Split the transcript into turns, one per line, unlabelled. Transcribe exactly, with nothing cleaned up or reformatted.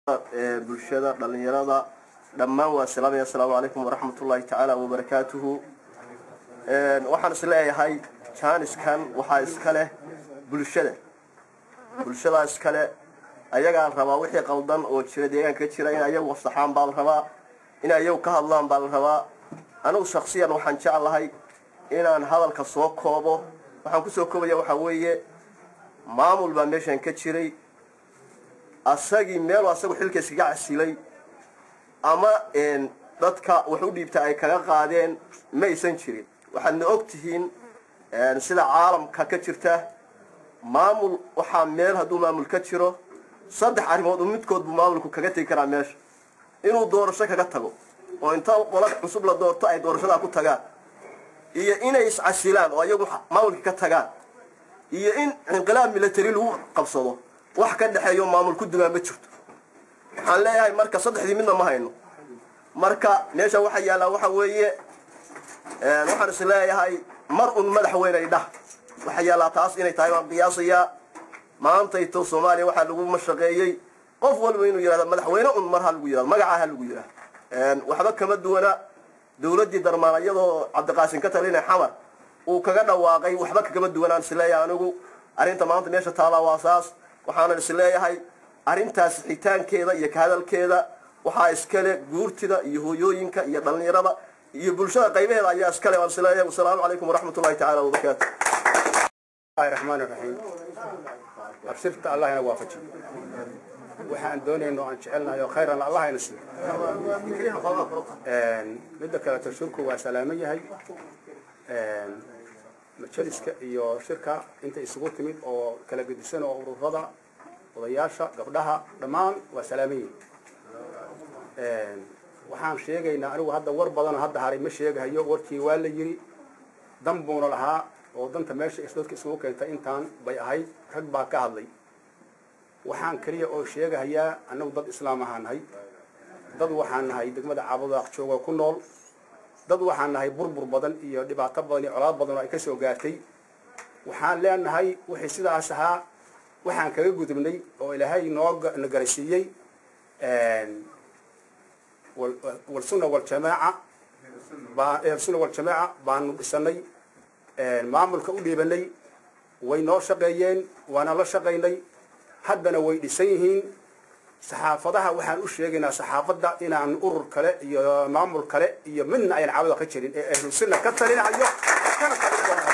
bulshada dhalinyarada dhammaan waa salaam assalaamu alaykum wa rahmatullahi ta'ala wa barakatuhu ee waxaan isleeyahay jaaniskan waxa iska leh bulshada bulshada iska leh ayaga rabaa wixii qaldan oo jira deegaanka jira in ayagu wasaxaan baa rabaa in ayagu ka hadlaan baa rabaa anigu shakhsiyan waxaan jecelahay inaan hadalka soo koobo waxaan ku soo koobaya waxa weeye maamul baa meeshan ka jiray asagi meel asagu xilkiisa iska casilay ama in dadka wuxuu dhiibta ay kaga qaadeen ma aysan jirin waxaad ogtihiin sida caalamka ka jirta maamul waxa meel haduu maamul ka jiro saddex arrimood oo midkood buu maamulku kaga tagi karaa meesha inuu doorasho kaga tago oo inta qolad cusub la doorto ay doorashada ku tagaan iyo inay is casilaan oo ayagu maamulka ka tagaan iyo in inqilaab military lagu qabsado wax ka dhaxeeyo maamul ku duwan ma jirto waxaan leeyahay marka saddexdii midna ma hayno marka meesha waxa yaala waxa weeye ee waxaan is leeyahay mar un madaxweyne ay dhah waxa yaala taas inay tahay waan qiyaasaya maanta ay to Soomaaliya waxa lagu mashaqeeyay qof walba inuu yiraahdo madaxweyne un mar hal lagu yiraahdo magaca hal lagu yiraahdo ee waxba kama duwana dawladii darmaanayadoo Cabdiqaasim ka talinay xamar uu kaga dhawaaqay waxba kama duwanaan is leeyahay anigu arinta maanta meesha taala waa saas waxaan is leeyahay arintaas xitaankeeda iyo ka hadalkeeda waxa iskale guurtida iyo hooyooyinka iyo dhalinyarada iyo bulshada qaybaheeda ayaa iskale waan salaamay assalaamu alaykum wa rahmatullahi ta'ala wa barakatuh
الرحمن الرحيم أبشرت الله ينا وافجي وحن دونينو أن جعلنا يا خيرا الله ينصر بدك تشكرك وسلامية هاي مجلسك iyo shirka inta isugu timid oo kala gedisan oo ururada odayaasha gabdhaha dhamaan waa salaamay ee waxaan sheegaynaa anigu hadda war badan hadda haray ma sheegayo warkii waa la yiri dambuuna lahaa oo danta meesha isdadka isugu keentay intaan bay ahayd rag baa ka hadlay waxaan kaliya oo sheegayaa anagu dad islaam ahaanahay dad waxaan nahay degmada caabada jooga ku nool dad waxaan nahay burbur badan iyo dhibaato badan iyo colaad badan oo ay ka soo gaartay waxaan leenahay wixii sidaas ahaa waxaan kaga gudubnay oo ilaahay noo nagarsiiyay een wal sunna wal jamaa baa ee sunna wal jamaa baan dhisanay een maamulka u dhiibanay way noo shaqeeyeen waana la shaqeynay haddana way dhisan yihiin saxaafadaha waxaan u sheegaynaa saxaafada inaan urur kale iyo maamul kale iyo midna ay caawada ka jirin ee ahlu sunna ka talinayo kana